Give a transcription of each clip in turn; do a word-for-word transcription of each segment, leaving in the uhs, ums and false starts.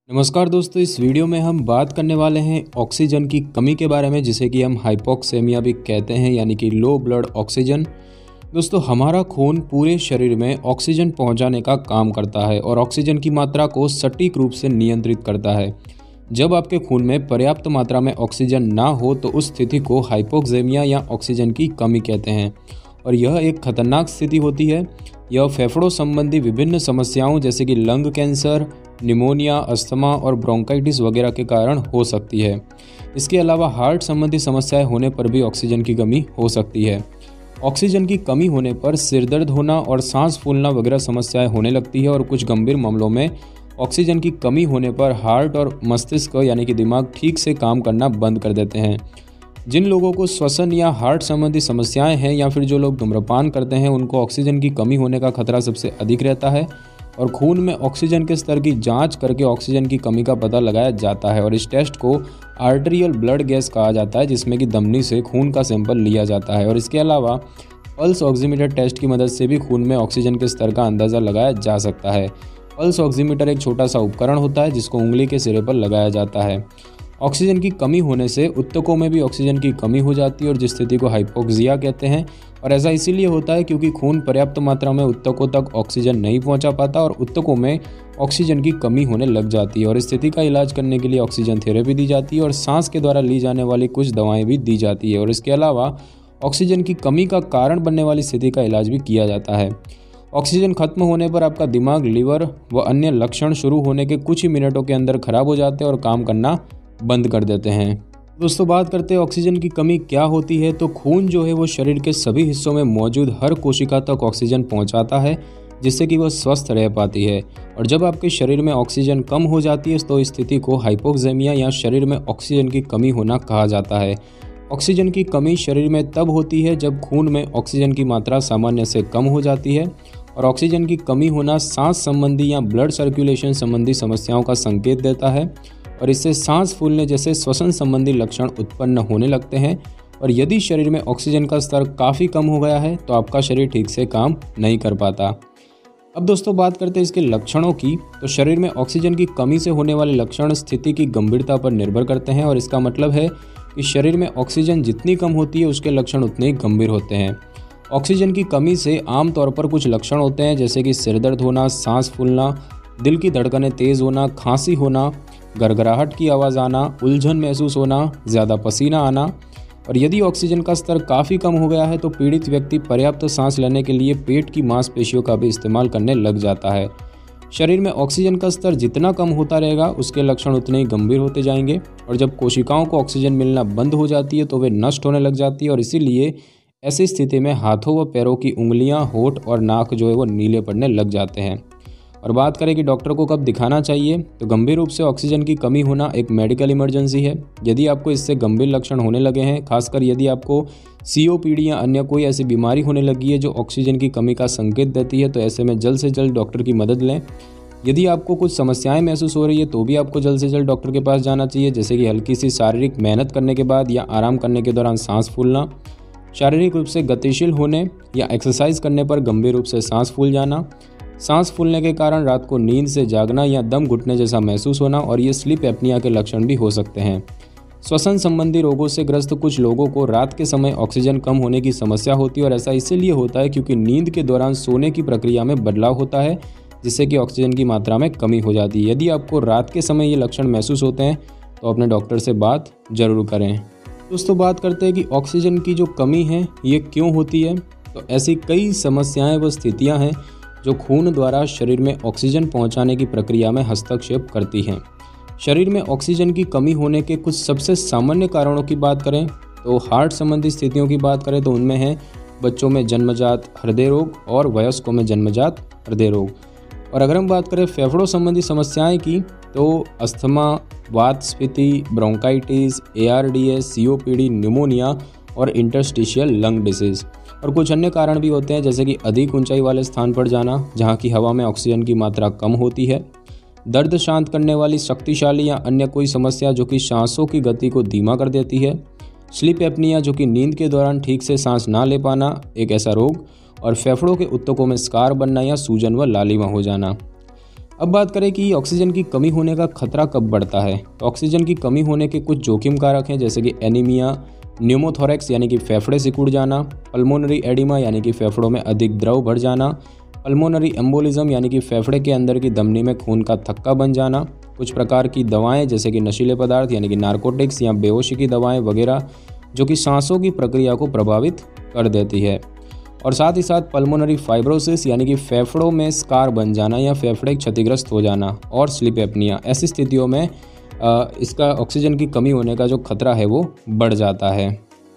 नमस्कार दोस्तों, इस वीडियो में हम बात करने वाले हैं ऑक्सीजन की कमी के बारे में, जिसे कि हम हाइपोक्सेमिया भी कहते हैं, यानी कि लो ब्लड ऑक्सीजन। दोस्तों, हमारा खून पूरे शरीर में ऑक्सीजन पहुंचाने का काम करता है और ऑक्सीजन की मात्रा को सटीक रूप से नियंत्रित करता है। जब आपके खून में पर्याप्त मात्रा में ऑक्सीजन ना हो तो उस स्थिति को हाइपोक्सेमिया या ऑक्सीजन की कमी कहते हैं और यह एक खतरनाक स्थिति होती है। यह फेफड़ों संबंधी विभिन्न समस्याओं जैसे कि लंग कैंसर, निमोनिया, अस्थमा और ब्रोंकाइटिस वगैरह के कारण हो सकती है। इसके अलावा हार्ट संबंधी समस्याएं होने पर भी ऑक्सीजन की कमी हो सकती है। ऑक्सीजन की कमी होने पर सिरदर्द होना और सांस फूलना वगैरह समस्याएं होने लगती है और कुछ गंभीर मामलों में ऑक्सीजन की कमी होने पर हार्ट और मस्तिष्क यानी कि दिमाग ठीक से काम करना बंद कर देते हैं। जिन लोगों को श्वसन या हार्ट संबंधी समस्याएं हैं या फिर जो लोग धूम्रपान करते हैं, उनको ऑक्सीजन की कमी होने का खतरा सबसे अधिक रहता है और खून में ऑक्सीजन के स्तर की जांच करके ऑक्सीजन की कमी का पता लगाया जाता है और इस टेस्ट को आर्टेरियल ब्लड गैस कहा जाता है, जिसमें कि धमनी से खून का सैंपल लिया जाता है। और इसके अलावा पल्स ऑक्सीमीटर टेस्ट की मदद से भी खून में ऑक्सीजन के स्तर का अंदाज़ा लगाया जा सकता है। पल्स ऑक्सीमीटर एक छोटा सा उपकरण होता है जिसको उंगली के सिरे पर लगाया जाता है। ऑक्सीजन की कमी होने से ऊतकों में भी ऑक्सीजन की कमी हो जाती है और जिस स्थिति को हाइपोक्सिया कहते हैं। और ऐसा इसीलिए होता है क्योंकि खून पर्याप्त मात्रा में ऊतकों तक ऑक्सीजन नहीं पहुंचा पाता और ऊतकों में ऑक्सीजन की कमी होने लग जाती है और इस स्थिति का इलाज करने के लिए ऑक्सीजन थेरेपी दी जाती है और सांस के द्वारा ली जाने वाली कुछ दवाएं भी दी जाती है और इसके अलावा ऑक्सीजन की कमी का कारण बनने वाली स्थिति का इलाज भी किया जाता है। ऑक्सीजन खत्म होने पर आपका दिमाग, लीवर व अन्य लक्षण शुरू होने के कुछ ही मिनटों के अंदर खराब हो जाते हैं और काम करना बंद कर देते हैं। दोस्तों, बात करते हैं ऑक्सीजन की कमी क्या होती है। तो खून जो है वो शरीर के सभी हिस्सों में मौजूद हर कोशिका तक ऑक्सीजन पहुंचाता है, जिससे कि वह स्वस्थ रह पाती है। और जब आपके शरीर में ऑक्सीजन कम हो जाती है तो इस स्थिति को हाइपोक्सेमिया या शरीर में ऑक्सीजन की कमी होना कहा जाता है। ऑक्सीजन की कमी शरीर में तब होती है जब खून में ऑक्सीजन की मात्रा सामान्य से कम हो जाती है और ऑक्सीजन की कमी होना सांस संबंधी या ब्लड सर्कुलेशन संबंधी समस्याओं का संकेत देता है और इससे सांस फूलने जैसे श्वसन संबंधी लक्षण उत्पन्न होने लगते हैं। और यदि शरीर में ऑक्सीजन का स्तर काफ़ी कम हो गया है तो आपका शरीर ठीक से काम नहीं कर पाता। अब दोस्तों, बात करते हैं इसके लक्षणों की। तो शरीर में ऑक्सीजन की कमी से होने वाले लक्षण स्थिति की गंभीरता पर निर्भर करते हैं और इसका मतलब है कि शरीर में ऑक्सीजन जितनी कम होती है उसके लक्षण उतने ही गंभीर होते हैं। ऑक्सीजन की कमी से आमतौर पर कुछ लक्षण होते हैं जैसे कि सिरदर्द होना, सांस फूलना, दिल की धड़कनें तेज़ होना, खांसी होना, गड़गड़ाहट की आवाज़ आना, उलझन महसूस होना, ज़्यादा पसीना आना। और यदि ऑक्सीजन का स्तर काफ़ी कम हो गया है तो पीड़ित व्यक्ति पर्याप्त सांस लेने के लिए पेट की मांसपेशियों का भी इस्तेमाल करने लग जाता है। शरीर में ऑक्सीजन का स्तर जितना कम होता रहेगा उसके लक्षण उतने ही गंभीर होते जाएंगे और जब कोशिकाओं को ऑक्सीजन मिलना बंद हो जाती है तो वे नष्ट होने लग जाती है और इसीलिए ऐसी स्थिति में हाथों व पैरों की उंगलियां, होंठ और नाक जो है वो नीले पड़ने लग जाते हैं। और बात करें कि डॉक्टर को कब दिखाना चाहिए, तो गंभीर रूप से ऑक्सीजन की कमी होना एक मेडिकल इमरजेंसी है। यदि आपको इससे गंभीर लक्षण होने लगे हैं, खासकर यदि आपको सीओपीडी या अन्य कोई ऐसी बीमारी होने लगी है जो ऑक्सीजन की कमी का संकेत देती है, तो ऐसे में जल्द से जल्द डॉक्टर की मदद लें। यदि आपको कुछ समस्याएं महसूस हो रही है तो भी आपको जल्द से जल्द डॉक्टर के पास जाना चाहिए, जैसे कि हल्की सी शारीरिक मेहनत करने के बाद या आराम करने के दौरान सांस फूलना, शारीरिक रूप से गतिशील होने या एक्सरसाइज करने पर गंभीर रूप से सांस फूल जाना, सांस फूलने के कारण रात को नींद से जागना या दम घुटने जैसा महसूस होना और ये स्लीप एपनिया के लक्षण भी हो सकते हैं। श्वसन संबंधी रोगों से ग्रस्त कुछ लोगों को रात के समय ऑक्सीजन कम होने की समस्या होती है और ऐसा इसीलिए होता है क्योंकि नींद के दौरान सोने की प्रक्रिया में बदलाव होता है, जिससे कि ऑक्सीजन की मात्रा में कमी हो जाती है। यदि आपको रात के समय ये लक्षण महसूस होते हैं तो अपने डॉक्टर से बात जरूर करें। दोस्तों, बात करते हैं कि ऑक्सीजन की जो कमी है ये क्यों होती है। तो ऐसी कई समस्याएं व स्थितियां हैं जो खून द्वारा शरीर में ऑक्सीजन पहुंचाने की प्रक्रिया में हस्तक्षेप करती हैं। शरीर में ऑक्सीजन की कमी होने के कुछ सबसे सामान्य कारणों की बात करें तो हार्ट संबंधी स्थितियों की बात करें तो उनमें है बच्चों में जन्मजात हृदय रोग और वयस्कों में जन्मजात हृदय रोग। और अगर हम बात करें फेफड़ों संबंधी समस्याएं की तो अस्थमा, वातस्फीति, ब्रोंकाइटिस, एआरडीएस, सीओपीडी, निमोनिया और इंटरस्टिशियल लंग डिसीज। और कुछ अन्य कारण भी होते हैं जैसे कि अधिक ऊंचाई वाले स्थान पर जाना जहां की हवा में ऑक्सीजन की मात्रा कम होती है, दर्द शांत करने वाली शक्तिशाली या अन्य कोई समस्या जो कि सांसों की गति को धीमा कर देती है, स्लीप एपनिया जो कि नींद के दौरान ठीक से सांस ना ले पाना एक ऐसा रोग, और फेफड़ों के ऊतकों में स्कार बनना या सूजन व लालिमा हो जाना। अब बात करें कि ऑक्सीजन की कमी होने का खतरा कब बढ़ता है। तो ऑक्सीजन की कमी होने के कुछ जोखिम कारक हैं, जैसे कि एनीमिया, न्यूमोथोरैक्स यानी कि फेफड़े सिकुड़ जाना, पल्मोनरी एडिमा यानी कि फेफड़ों में अधिक द्रव भर जाना, पल्मोनरी एम्बोलिज्म यानी कि फेफड़े के अंदर की धमनी में खून का थक्का बन जाना, कुछ प्रकार की दवाएं जैसे कि नशीले पदार्थ यानी कि नारकोटिक्स या बेहोशी की दवाएं वगैरह जो कि सांसों की प्रक्रिया को प्रभावित कर देती है, और साथ ही साथ पल्मोनरी फाइब्रोसिस यानी कि फेफड़ों में स्कार बन जाना या फेफड़े क्षतिग्रस्त हो जाना, और स्लीप एपनिया। ऐसी स्थितियों में इसका ऑक्सीजन की कमी होने का जो खतरा है वो बढ़ जाता है।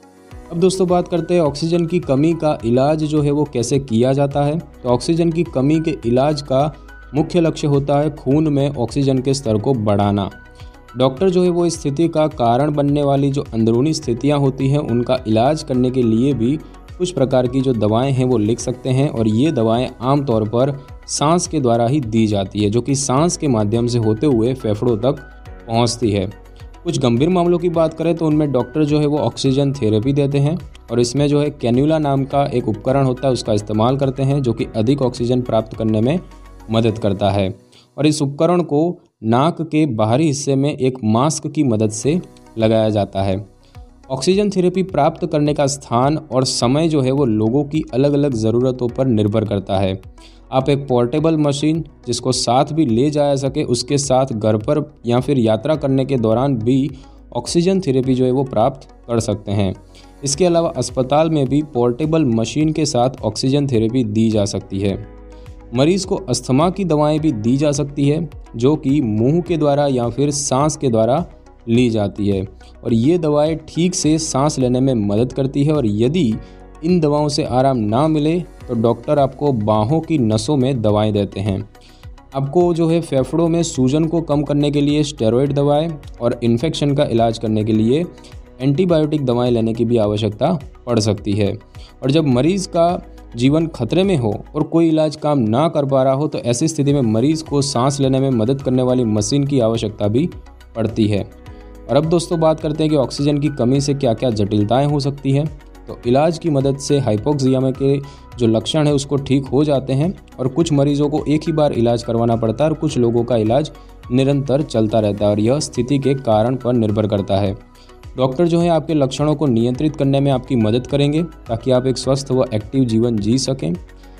अब दोस्तों बात करते हैं ऑक्सीजन की कमी का इलाज जो है वो कैसे किया जाता है। तो ऑक्सीजन की कमी के इलाज का मुख्य लक्ष्य होता है खून में ऑक्सीजन के स्तर को बढ़ाना। डॉक्टर जो है वो इस स्थिति का कारण बनने वाली जो अंदरूनी स्थितियां होती हैं उनका इलाज करने के लिए भी कुछ प्रकार की जो दवाएं हैं वो लिख सकते हैं, और ये दवाएं आमतौर पर सांस के द्वारा ही दी जाती है, जो कि सांस के माध्यम से होते हुए फेफड़ों तक पहुंचती है। कुछ गंभीर मामलों की बात करें तो उनमें डॉक्टर जो है वो ऑक्सीजन थेरेपी देते हैं, और इसमें जो है कैन्यूला नाम का एक उपकरण होता है उसका इस्तेमाल करते हैं, जो कि अधिक ऑक्सीजन प्राप्त करने में मदद करता है। और इस उपकरण को नाक के बाहरी हिस्से में एक मास्क की मदद से लगाया जाता है। ऑक्सीजन थेरेपी प्राप्त करने का स्थान और समय जो है वो लोगों की अलग अलग ज़रूरतों पर निर्भर करता है। आप एक पोर्टेबल मशीन जिसको साथ भी ले जाया सके उसके साथ घर पर या फिर यात्रा करने के दौरान भी ऑक्सीजन थेरेपी जो है वो प्राप्त कर सकते हैं। इसके अलावा अस्पताल में भी पोर्टेबल मशीन के साथ ऑक्सीजन थेरेपी दी जा सकती है। मरीज़ को अस्थमा की दवाएं भी दी जा सकती है, जो कि मुंह के द्वारा या फिर सांस के द्वारा ली जाती है, और ये दवाएं ठीक से सांस लेने में मदद करती है। और यदि इन दवाओं से आराम ना मिले तो डॉक्टर आपको बाहों की नसों में दवाएं देते हैं। आपको जो है फेफड़ों में सूजन को कम करने के लिए स्टेरॉइड दवाएं और इन्फेक्शन का इलाज करने के लिए एंटीबायोटिक दवाएं लेने की भी आवश्यकता पड़ सकती है। और जब मरीज़ का जीवन खतरे में हो और कोई इलाज काम ना कर पा रहा हो तो ऐसी स्थिति में मरीज़ को सांस लेने में मदद करने वाली मशीन की आवश्यकता भी पड़ती है। और अब दोस्तों बात करते हैं कि ऑक्सीजन की कमी से क्या क्या जटिलताएं हो सकती हैं। तो इलाज की मदद से हाइपोक्सिया में के जो लक्षण है उसको ठीक हो जाते हैं, और कुछ मरीजों को एक ही बार इलाज करवाना पड़ता है और कुछ लोगों का इलाज निरंतर चलता रहता है, और यह स्थिति के कारण पर निर्भर करता है। डॉक्टर जो है आपके लक्षणों को नियंत्रित करने में आपकी मदद करेंगे ताकि आप एक स्वस्थ व एक्टिव जीवन जी सकें।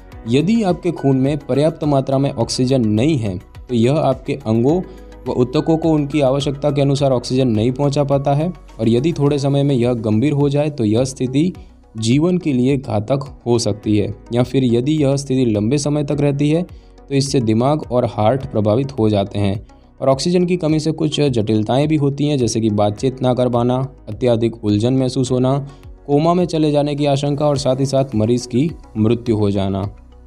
यदि आपके खून में पर्याप्त मात्रा में ऑक्सीजन नहीं है तो यह आपके अंगों व ऊतकों को उनकी आवश्यकता के अनुसार ऑक्सीजन नहीं पहुंचा पाता है, और यदि थोड़े समय में यह गंभीर हो जाए तो यह स्थिति जीवन के लिए घातक हो सकती है, या फिर यदि यह स्थिति लंबे समय तक रहती है तो इससे दिमाग और हार्ट प्रभावित हो जाते हैं। और ऑक्सीजन की कमी से कुछ जटिलताएं भी होती हैं, जैसे कि बातचीत ना कर पाना, अत्यधिक उलझन महसूस होना, कोमा में चले जाने की आशंका, और साथ ही साथ मरीज़ की मृत्यु हो जाना।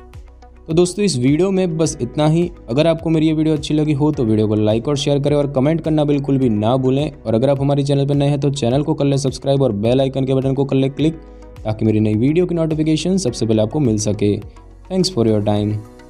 तो दोस्तों इस वीडियो में बस इतना ही। अगर आपको मेरी ये वीडियो अच्छी लगी हो तो वीडियो को लाइक और शेयर करें, और कमेंट करना बिल्कुल भी ना भूलें। और अगर आप हमारे चैनल पर नए हैं तो चैनल को कर लें सब्सक्राइब और बेल आइकन के बटन को कर लें क्लिक, ताकि मेरी नई वीडियो की नोटिफिकेशन सबसे पहले आपको मिल सके। Thanks for your time.